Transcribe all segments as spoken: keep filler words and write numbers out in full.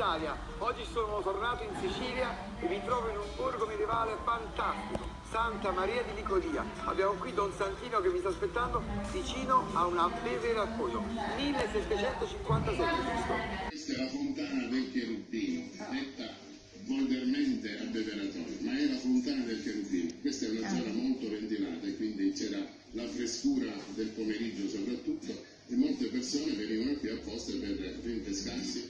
Italia. Oggi sono tornato in Sicilia e mi trovo in un borgo medievale fantastico, Santa Maria di Nicodia. Abbiamo qui Don Santino che mi sta aspettando vicino a una Beve Raccoglio, millesettecentocinquantasette, giusto? Questa è la fontana del Cherubino, detta volgarmente abbeveratoria, ma è la fontana del Cherubino. Questa è una zona molto ventilata e quindi c'era la frescura del pomeriggio soprattutto e molte persone venivano qui apposta per rinfrescarsi.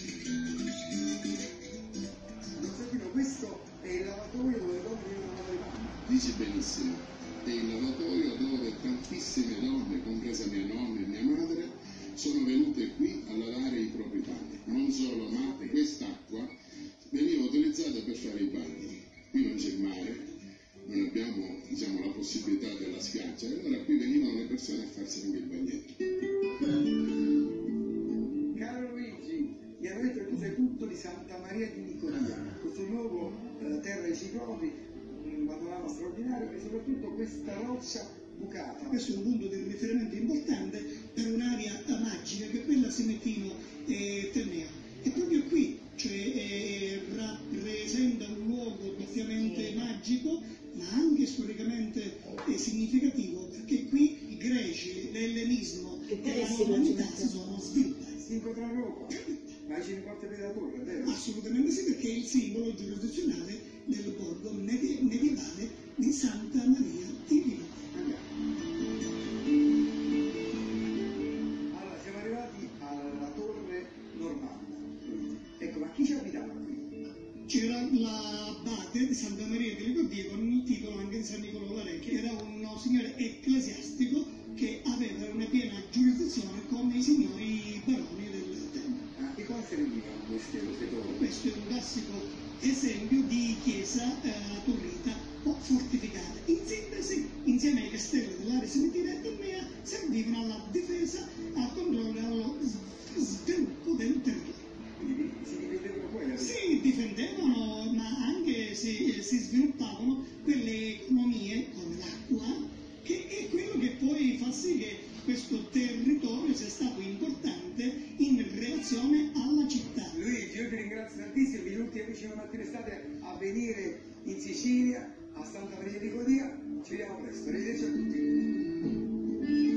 Questo è il lavatoio dove le donne vengono a lavare i panni. Dici benissimo, è il lavatoio dove tantissime donne, compresa mia nonna e mia madre, sono venute qui a lavare i propri panni. Non solo, ma quest'acqua veniva utilizzata per fare i bagni. Qui non c'è il mare, non abbiamo, diciamo, la possibilità della spiaggia, e allora qui venivano le persone a farsi anche il bagnetto. Caro Luigi, mi hanno detto che tu sei tutto di Santa Maria di Nicodia, questo luogo, eh, terra dei ciclopi, un panorama straordinario e soprattutto questa roccia bucata. Questo è un punto di riferimento importante per un'area magica che è quella Semettino e Ternea. E proprio qui, cioè, eh, rappresenta un luogo doppiamente magico, ma anche storicamente eh, significativo, perché qui i greci, l'ellenismo e la romanità si sono sviluppati. Si incontrano qua, ma ci riporta per la torre, vero? Assolutamente sì, perché è il simbolo giurisdizionale del borgo medievale di Santa Maria di Nicodia. Allora, siamo arrivati alla torre normanda. Ecco, ma chi ci abitava qui? C'era l'abate di Santa Maria di Nicodia con il titolo anche di San Nicolò Larecchio, era un signore ecclesiastico che aveva una piena giurisdizione come i signori baroni del tempo. Ah, e come si riunivano queste torri? Questo è un classico esempio di chiesa eh, turrita o fortificata. In sintesi, insieme ai castelli dell'area sementina e Ternea, servivano alla difesa, al controllo e allo sviluppo del territorio. Quindi si difendevano poi da Si difendevano, ma anche si, si sviluppavano quelle economie come l'acqua, che è quello che poi fa sì che questo territorio sia stato importante in relazione alla città. Luigi, io ti ringrazio tantissimo, gli ultimi amici non attrestate a venire in Sicilia, a Santa Maria di Nicodia. Ci vediamo presto, arrivederci a tutti.